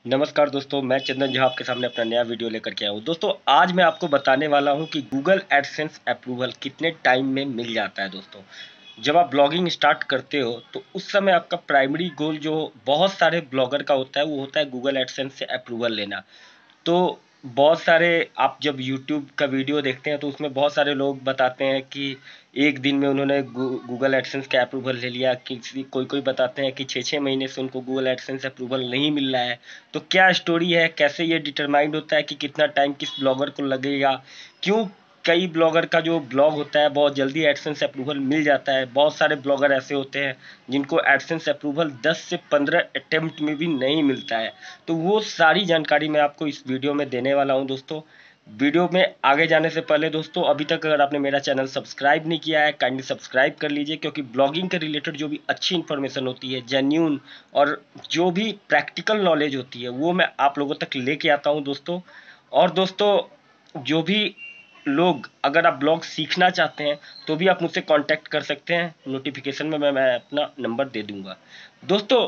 नमस्कार दोस्तों, मैं चंदन झा आपके सामने अपना नया वीडियो लेकर के आया हूँ। दोस्तों आज मैं आपको बताने वाला हूँ कि गूगल एडसेंस अप्रूवल कितने टाइम में मिल जाता है। दोस्तों जब आप ब्लॉगिंग स्टार्ट करते हो तो उस समय आपका प्राइमरी गोल जो बहुत सारे ब्लॉगर का होता है वो होता है गूगल एडसेंस से अप्रूवल लेना। तो बहुत सारे आप जब यूट्यूब का वीडियो देखते हैं तो उसमें बहुत सारे लोग बताते हैं कि एक दिन में उन्होंने गूगल एडसेंस का अप्रूवल ले लिया। किसी कोई कोई बताते हैं कि 6-6 महीने से उनको गूगल एडसेंस अप्रूवल नहीं मिल रहा है। तो क्या स्टोरी है, कैसे ये डिटरमाइंड होता है कि कितना टाइम किस ब्लॉगर को लगेगा, क्यों कई ब्लॉगर का जो ब्लॉग होता है बहुत जल्दी एडसेंस अप्रूवल मिल जाता है। बहुत सारे ब्लॉगर ऐसे होते हैं जिनको एडसेंस अप्रूवल 10 से 15 अटेम्प्ट में भी नहीं मिलता है। तो वो सारी जानकारी मैं आपको इस वीडियो में देने वाला हूं। दोस्तों वीडियो में आगे जाने से पहले दोस्तों अभी तक अगर आपने मेरा चैनल सब्सक्राइब नहीं किया है काइंडली सब्सक्राइब कर लीजिए, क्योंकि ब्लॉगिंग के रिलेटेड जो भी अच्छी इन्फॉर्मेशन होती है, जेन्यून और जो भी प्रैक्टिकल नॉलेज होती है वो मैं आप लोगों तक लेके आता हूं दोस्तों। और दोस्तों जो भी लोग अगर आप ब्लॉग सीखना चाहते हैं तो भी आप मुझसे कांटेक्ट कर सकते हैं। नोटिफिकेशन में मैं अपना नंबर दे दूंगा। दोस्तों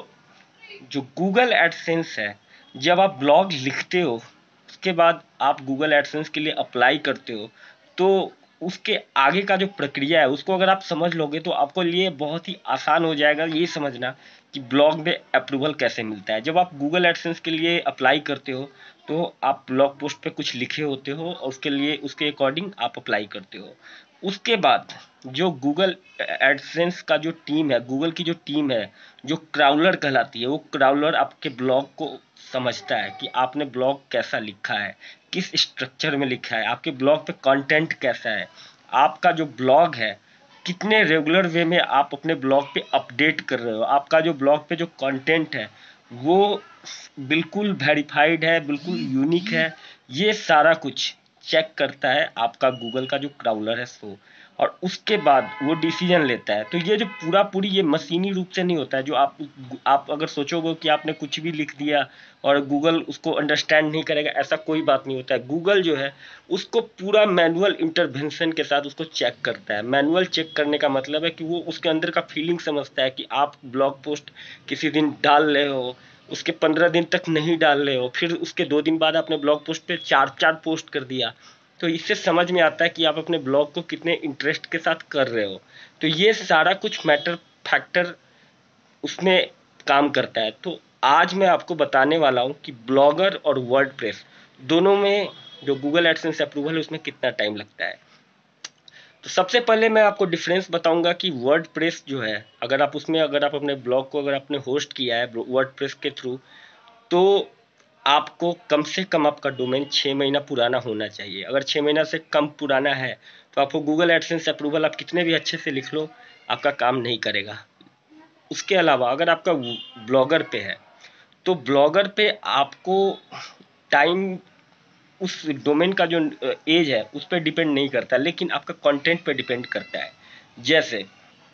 जो गूगल एडसेंस है, जब आप ब्लॉग लिखते हो उसके बाद आप गूगल एडसेंस के लिए अप्लाई करते हो तो उसके आगे का जो प्रक्रिया है उसको अगर आप समझ लोगे तो आपको लिए बहुत ही आसान हो जाएगा ये समझना कि ब्लॉग में अप्रूवल कैसे मिलता है। जब आप गूगल एडसेंस के लिए अप्लाई करते हो तो आप ब्लॉग पोस्ट पे कुछ लिखे होते हो और उसके लिए उसके अकॉर्डिंग आप अप्लाई करते हो। उसके बाद जो गूगल एडसेंस का जो टीम है, गूगल की जो टीम है जो क्राउलर कहलाती है, वो क्राउलर आपके ब्लॉग को समझता है कि आपने ब्लॉग कैसा लिखा है, किस स्ट्रक्चर में लिखा है, आपके ब्लॉग पे कंटेंट कैसा है, आपका जो ब्लॉग है कितने रेगुलर वे में आप अपने ब्लॉग पे अपडेट कर रहे हो, आपका जो ब्लॉग पे जो कंटेंट है वो बिल्कुल वेरीफाइड है, बिल्कुल यूनिक है। ये सारा कुछ चेक करता है आपका गूगल का जो क्राउलर है सो, और उसके बाद वो डिसीजन लेता है। तो ये जो पूरा पूरी ये मशीनी रूप से नहीं होता है जो आप अगर सोचोगे कि आपने कुछ भी लिख दिया और गूगल उसको अंडरस्टैंड नहीं करेगा, ऐसा कोई बात नहीं होता है। गूगल जो है उसको पूरा मैनुअल इंटरवेंशन के साथ उसको चेक करता है। मैनुअल चेक करने का मतलब है कि वो उसके अंदर का फीलिंग समझता है कि आप ब्लॉग पोस्ट किसी दिन डाल रहे हो, उसके 15 दिन तक नहीं डाल रहे हो, फिर उसके 2 दिन बाद आपने ब्लॉग पोस्ट पे 4-4 पोस्ट कर दिया। तो इससे समझ में आता है कि आप अपने ब्लॉग को कितने इंटरेस्ट के साथ कर रहे हो। तो ये सारा कुछ मैटर फैक्टर उसमें काम करता है। तो आज मैं आपको बताने वाला हूँ कि ब्लॉगर और वर्डप्रेस दोनों में जो गूगल एडसेंस अप्रूवल है उसमें कितना टाइम लगता है। तो सबसे पहले मैं आपको डिफरेंस बताऊंगा कि वर्डप्रेस जो है, अगर आप अपने ब्लॉग को अगर आपने होस्ट किया है वर्डप्रेस के थ्रू, तो आपको कम से कम आपका डोमेन 6 महीना पुराना होना चाहिए। अगर 6 महीना से कम पुराना है तो आपको गूगल एडसेंस अप्रूवल आप कितने भी अच्छे से लिख लो आपका काम नहीं करेगा। उसके अलावा अगर आपका ब्लॉगर पे है तो ब्लॉगर पे आपको टाइम उस डोमेन का जो एज है उस पर डिपेंड नहीं करता, लेकिन आपका कंटेंट पे डिपेंड करता है। जैसे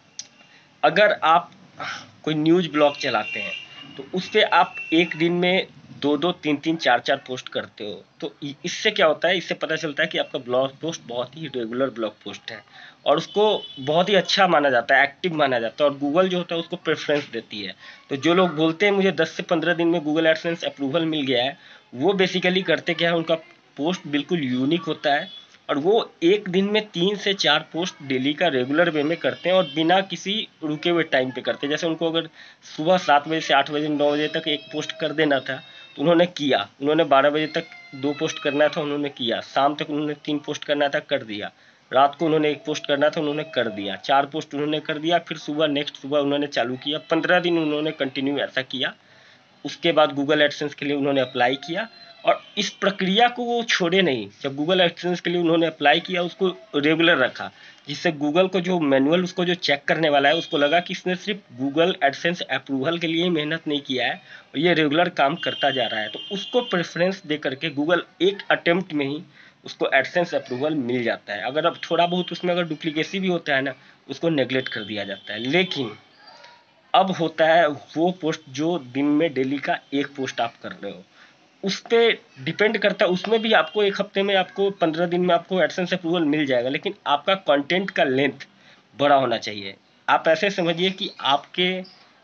अगर आप कोई न्यूज ब्लॉग चलाते हैं तो उस पे आप एक दिन में 2-2 3-3 4-4 पोस्ट करते हो, तो इससे क्या होता है, इससे पता चलता है कि आपका ब्लॉग पोस्ट बहुत ही रेगुलर ब्लॉग पोस्ट है और उसको बहुत ही अच्छा माना जाता है, एक्टिव माना जाता है, और गूगल जो होता है उसको प्रेफरेंस देती है। तो जो लोग बोलते हैं मुझे 10 से 15 दिन में गूगल एडसेंस अप्रूवल मिल गया है, वो बेसिकली करते क्या है, उनका पोस्ट बिल्कुल यूनिक होता है और वो एक दिन में 3 से 4 पोस्ट डेली का रेगुलर वे में करते हैं और बिना किसी रुके हुए टाइम पे करते हैं। जैसे उनको अगर सुबह 7 बजे से 8 बजे 9 बजे तक एक पोस्ट कर देना था तो उन्होंने किया, उन्होंने 12 बजे तक 2 पोस्ट करना था उन्होंने किया, शाम तक उन्होंने 3 पोस्ट करना था कर दिया, रात को उन्होंने एक पोस्ट करना था उन्होंने कर दिया, 4 पोस्ट उन्होंने कर दिया, फिर सुबह नेक्स्ट सुबह उन्होंने चालू किया, 15 दिन उन्होंने कंटिन्यू ऐसा किया। उसके बाद गूगल एडसेंस के लिए उन्होंने अप्लाई किया और इस प्रक्रिया को वो छोड़े नहीं। जब गूगल एडसेंस के लिए उन्होंने अप्लाई किया उसको रेगुलर रखा, जिससे गूगल को जो मैनुअल उसको जो चेक करने वाला है उसको लगा कि इसने सिर्फ गूगल एडसेंस अप्रूवल के लिए मेहनत नहीं किया है और ये रेगुलर काम करता जा रहा है। तो उसको प्रेफरेंस दे करके गूगल एक अटेम्प्ट में ही उसको एडसेंस अप्रूवल मिल जाता है। अगर अब थोड़ा बहुत उसमें अगर डुप्लीकेसी भी होता है ना, उसको नेग्लेक्ट कर दिया जाता है। लेकिन अब होता है वो पोस्ट जो दिन में डेली का एक पोस्ट आप कर रहे हो, उस पे डिपेंड करता है। उसमें भी आपको एक हफ्ते में, आपको 15 दिन में आपको एडसेंस अप्रूवल मिल जाएगा, लेकिन आपका कंटेंट का लेंथ बड़ा होना चाहिए। आप ऐसे समझिए कि आपके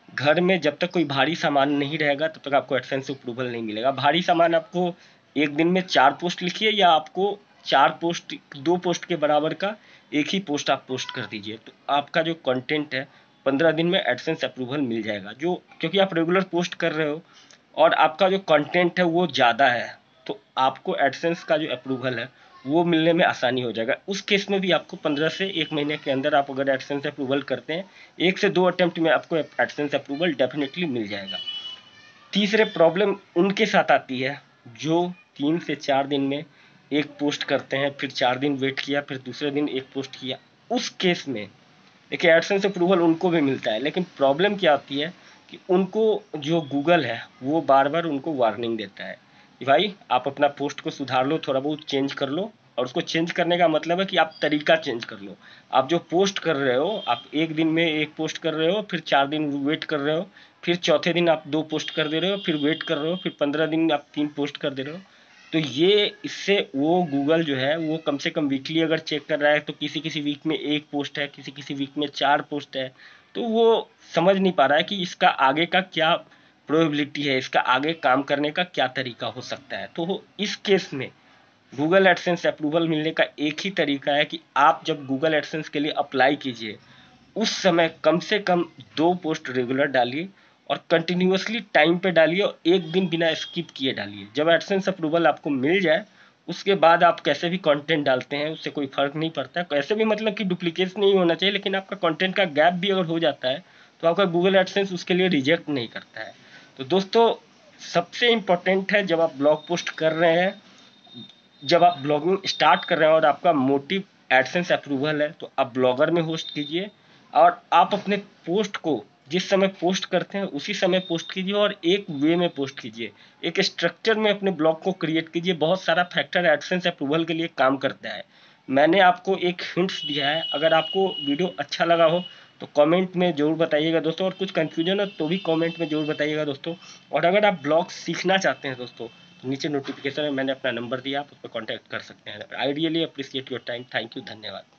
घर में जब तक कोई भारी सामान नहीं रहेगा तब तक आपको एडसेंस अप्रूवल नहीं मिलेगा। भारी सामान आपको एक दिन में 4 पोस्ट लिखिए या आपको 4 पोस्ट 2 पोस्ट के बराबर का एक ही पोस्ट आप पोस्ट कर दीजिए, तो आपका जो कंटेंट है 15 दिन में एडसेंस अप्रूवल मिल जाएगा। जो क्योंकि आप रेगुलर पोस्ट कर रहे हो और आपका जो कंटेंट है वो ज़्यादा है, तो आपको एडसेंस का जो अप्रूवल है वो मिलने में आसानी हो जाएगा। उस केस में भी आपको 15 से 1 महीने के अंदर आप अगर एडसेंस अप्रूवल करते हैं, 1 से 2 अटेम्प्ट में आपको एडसेंस अप्रूवल डेफिनेटली मिल जाएगा। तीसरे प्रॉब्लम उनके साथ आती है जो 3 से 4 दिन में एक पोस्ट करते हैं, फिर 4 दिन वेट किया, फिर दूसरे दिन एक पोस्ट किया। उस केस में देखिए एडसेंस अप्रूवल उनको भी मिलता है, लेकिन प्रॉब्लम क्या आती है कि उनको जो गूगल है वो बार बार उनको वार्निंग देता है कि भाई आप अपना पोस्ट को सुधार लो, थोड़ा बहुत चेंज कर लो। और उसको चेंज करने का मतलब है कि आप तरीका चेंज कर लो। आप जो पोस्ट कर रहे हो, आप एक दिन में एक पोस्ट कर रहे हो, फिर 4 दिन वेट कर रहे हो, फिर चौथे दिन आप 2 पोस्ट कर दे रहे हो, फिर वेट कर रहे हो, फिर 15 दिन आप 3 पोस्ट कर दे रहे हो। तो ये इससे वो गूगल जो है वो कम से कम वीकली अगर चेक कर रहा है तो किसी किसी वीक में 1 पोस्ट है, किसी किसी वीक में 4 पोस्ट है। तो वो समझ नहीं पा रहा है कि इसका आगे का क्या प्रोबेबिलिटी है, इसका आगे काम करने का क्या तरीका हो सकता है। तो इस केस में गूगल एडसेंस अप्रूवल मिलने का एक ही तरीका है कि आप जब गूगल एडसेंस के लिए अप्लाई कीजिए उस समय कम से कम 2 पोस्ट रेगुलर डालिए और कंटिन्यूअसली टाइम पे डालिए और एक दिन बिना स्किप किए डालिए। जब एडसेंस अप्रूवल आपको मिल जाए उसके बाद आप कैसे भी कंटेंट डालते हैं उससे कोई फर्क नहीं पड़ता है। कैसे भी मतलब कि डुप्लीकेट नहीं होना चाहिए, लेकिन आपका कंटेंट का गैप भी अगर हो जाता है तो आपका गूगल एडसेंस उसके लिए रिजेक्ट नहीं करता है। तो दोस्तों, सबसे इम्पोर्टेंट है जब आप ब्लॉग पोस्ट कर रहे हैं, जब आप ब्लॉगिंग स्टार्ट कर रहे हैं और आपका मोटिव एडसेंस अप्रूवल है, तो आप ब्लॉगर में होस्ट कीजिए और आप अपने पोस्ट को जिस समय पोस्ट करते हैं उसी समय पोस्ट कीजिए और एक वे में पोस्ट कीजिए। एक स्ट्रक्चर में अपने ब्लॉग को क्रिएट कीजिए। बहुत सारा फैक्टर एडसेंस अप्रूवल के लिए काम करता है। मैंने आपको एक हिंट्स दिया है। अगर आपको वीडियो अच्छा लगा हो तो कमेंट में ज़रूर बताइएगा दोस्तों, और कुछ कन्फ्यूजन हो तो भी कमेंट में ज़रूर बताइएगा दोस्तों। और अगर आप ब्लॉग सीखना चाहते हैं दोस्तों तो नीचे नोटिफिकेशन में मैंने अपना नंबर दिया, आप उस पर कॉन्टैक्ट कर सकते हैं। I really appreciate your time. Thank you, धन्यवाद।